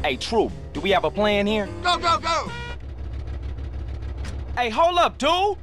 Hey, True, do we have a plan here? Go, go, go! Hey, hold up, dude!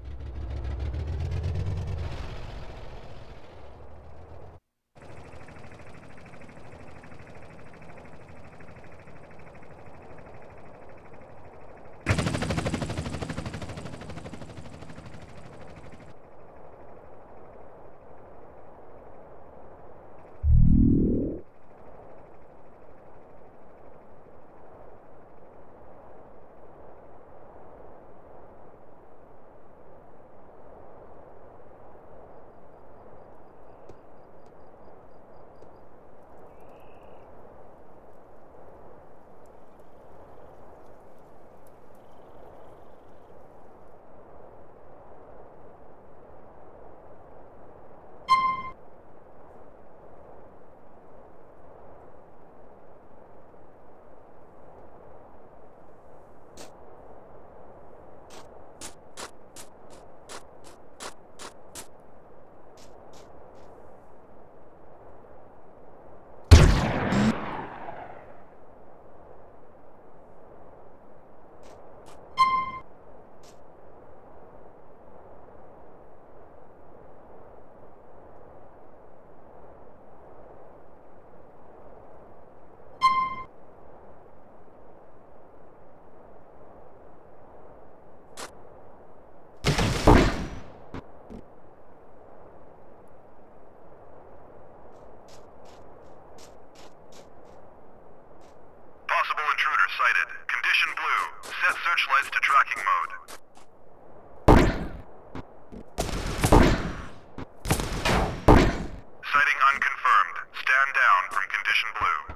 Condition blue. Set searchlights to tracking mode. Sighting unconfirmed. Stand down from condition blue.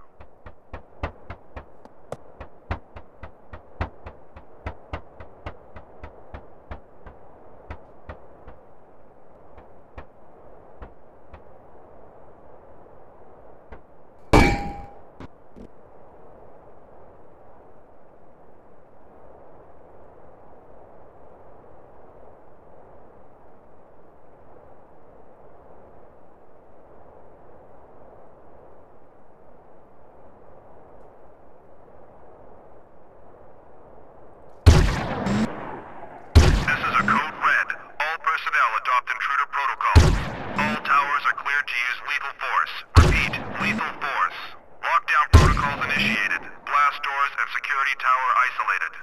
Adopt intruder protocols. All towers are cleared to use lethal force. Repeat, lethal force. Lockdown protocols initiated. Blast doors and security tower isolated.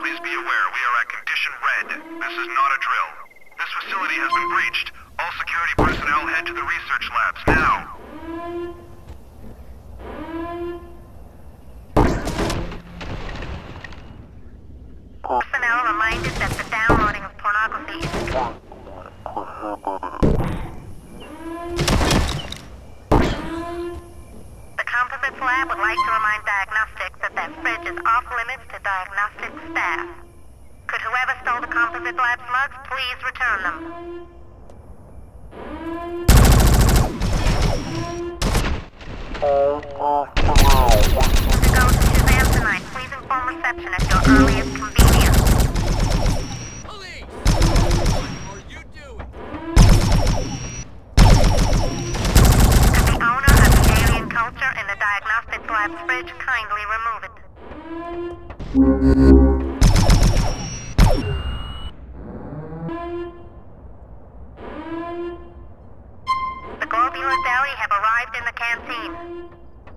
Please be aware, we are at condition red. This is not a drill. This facility has been breached. All security personnel head to the research labs now. Personnel reminded that the downloading of pornography is The Composites Lab would like to remind Diagnostics that their fridge is off limits to diagnostic staff. Could whoever stole the Composite Lab's mugs please return them? To go to Shazam tonight, please inform reception at your earliest convenience. Police! What are you doing? Could the owner of the alien culture in the Diagnostics Lab's fridge kindly remove it? The Globular Deli have arrived in the canteen.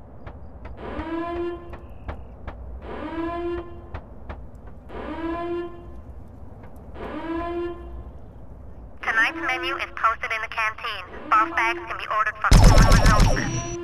Tonight's menu is posted in the canteen. Boss bags can be ordered from human resources.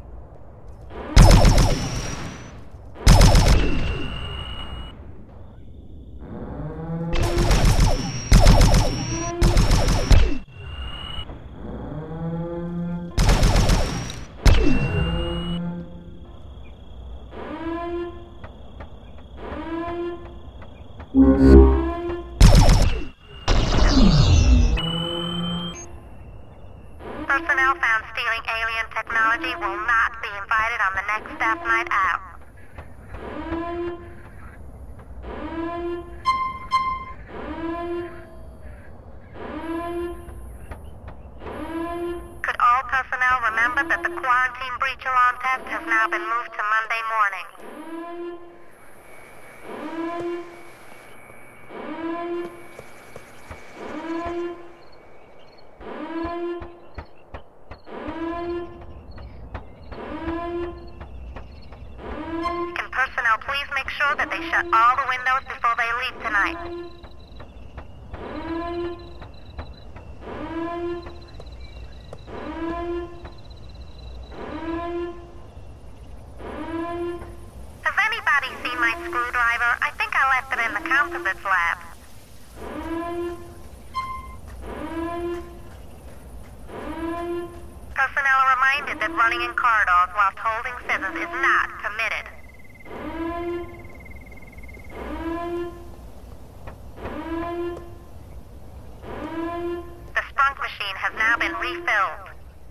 Personnel found stealing alien technology will not be invited on the next staff night out. Could all personnel remember that the quarantine breach alarm test has now been moved to Monday morning? Can personnel please make sure that they shut all the windows before they leave tonight? Has anybody seen my screwdriver? I think I left it in the Composites Lab. Personnel are reminded that running in corridors whilst holding scissors is not permitted. The sprunk machine has now been refilled.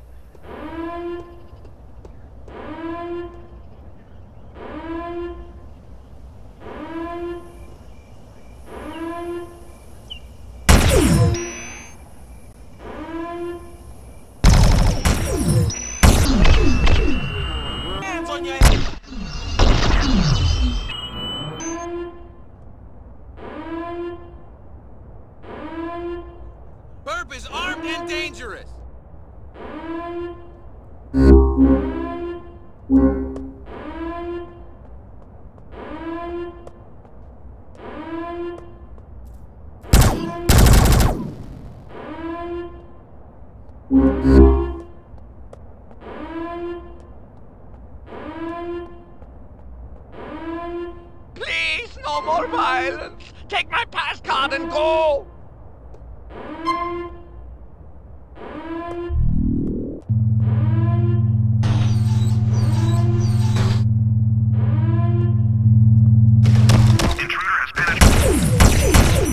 Hands on your head. Burp is armed and dangerous! Please, no more violence. Take my pass card and go. Intruder has penetrated.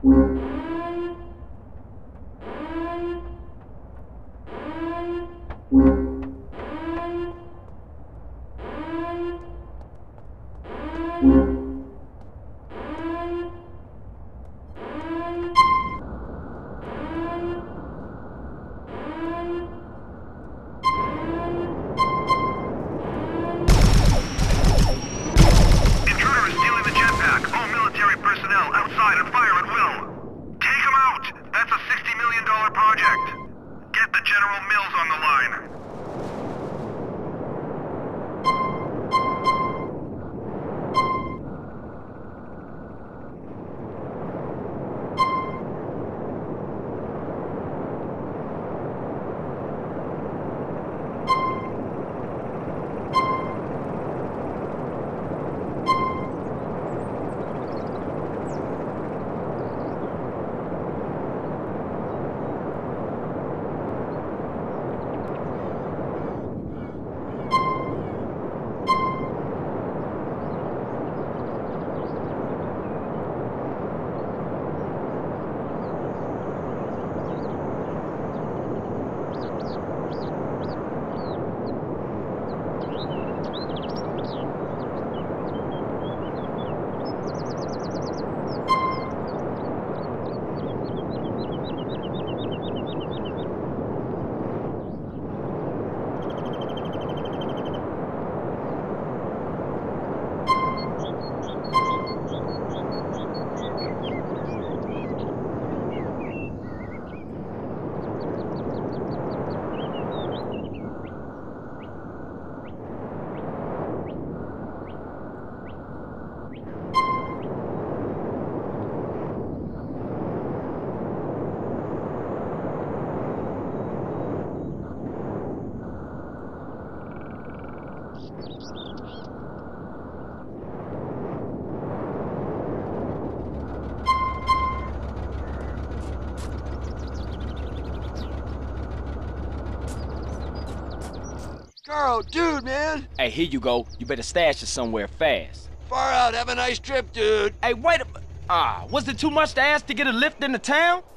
Carl, dude, man. Hey, here you go. You better stash it somewhere fast. Far out. Have a nice trip, dude. Hey, wait a... was it too much to ask to get a lift into town?